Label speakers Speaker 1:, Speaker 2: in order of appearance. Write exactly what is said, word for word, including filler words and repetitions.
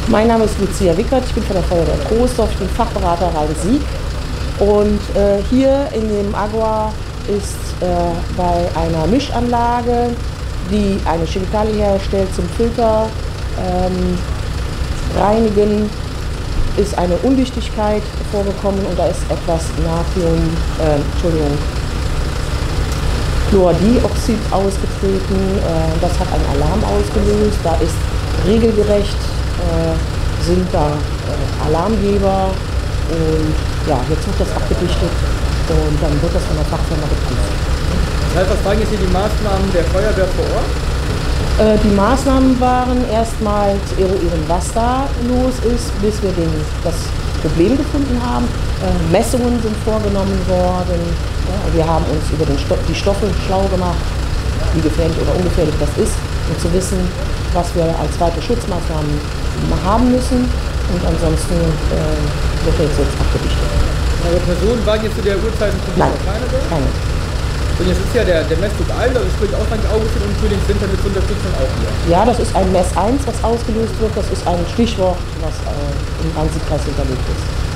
Speaker 1: Mein Name ist Lucia Wickert, ich bin von der Feuerwehr Troisdorf, ich bin Fachberater Rhein-Sieg. Und äh, hier in dem Agua ist äh, bei einer Mischanlage, die eine Chemikalie herstellt zum Filter, ähm, reinigen, ist eine Undichtigkeit vorgekommen und da ist etwas Natrium, äh, Entschuldigung, Chlordioxid ausgetreten. Äh, das hat einen Alarm ausgelöst. Da ist regelgerecht, äh, sind da äh, Alarmgeber und ja, jetzt wird das abgedichtet und dann wird das von der Fachfirma geprüft.
Speaker 2: Das heißt, was waren jetzt hier die Maßnahmen der Feuerwehr vor Ort?
Speaker 1: Äh, die Maßnahmen waren erstmal zu eruieren, was da los ist, bis wir den, das Problem gefunden haben. Äh, Messungen sind vorgenommen worden. Ja, wir haben uns über den Sto die Stoffe schlau gemacht, wie gefährlich oder ungefährlich das ist, um zu wissen, was wir als weitere Schutzmaßnahmen haben müssen. Und ansonsten äh, wird er jetzt, jetzt abgedichtet.
Speaker 2: Aber Personen waren jetzt zu der Uhrzeit
Speaker 1: Nein,
Speaker 2: keine da?
Speaker 1: keine.
Speaker 2: Und jetzt ist ja der, der Messdruck alt, also sprich Ausland Augustin und Frühlingsswinter mit Unterstützung auch hier.
Speaker 1: Ja, das ist ein Mess eins, was ausgelöst wird. Das ist ein Stichwort, was äh, im Rhein-Sieg-Kreis hinterlegt ist.